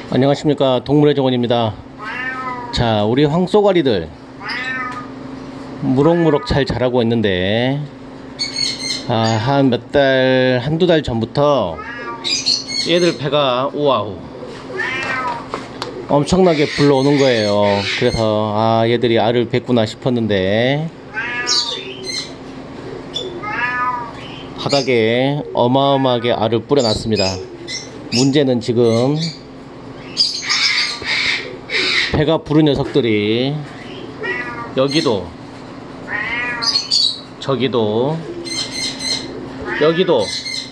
안녕하십니까, 동물의 정원입니다. 자, 우리 황쏘가리들 무럭무럭 잘 자라고 있는데, 한 몇 달, 한두 달 전부터 얘들 배가 우와우 엄청나게 불러오는 거예요. 그래서 얘들이 알을 뱉구나 싶었는데 바닥에 어마어마하게 알을 뿌려놨습니다. 문제는 지금 배가 부른 녀석들이 여기도, 저기도, 여기도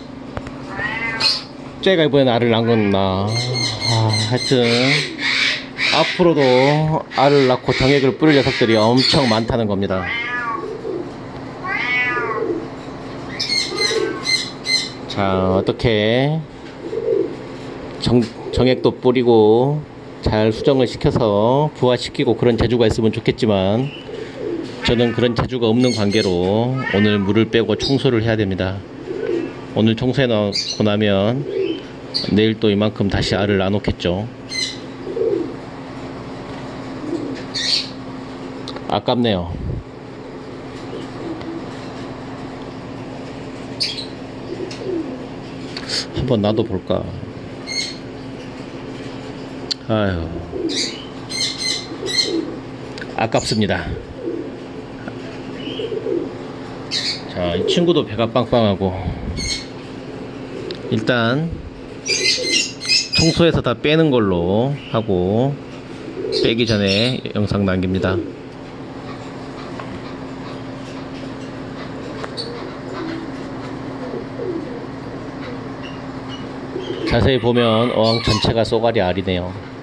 쟤가 이번엔 알을 낳았나. 하여튼 앞으로도 알을 낳고 정액을 뿌릴 녀석들이 엄청 많다는 겁니다. 자, 어떻게 정액도 뿌리고 잘 수정을 시켜서 부화시키고 그런 재주가 있으면 좋겠지만, 저는 그런 재주가 없는 관계로 오늘 물을 빼고 청소를 해야 됩니다. 오늘 청소해 놓고 나면 내일 또 이만큼 다시 알을 낳아놓겠죠. 아깝네요. 한번 놔둬 볼까. 아유, 아깝습니다. 자, 이 친구도 배가 빵빵하고, 일단 청소해서 다 빼는 걸로 하고, 빼기 전에 영상 남깁니다. 자세히 보면 어항 전체가 쏘가리 알이네요.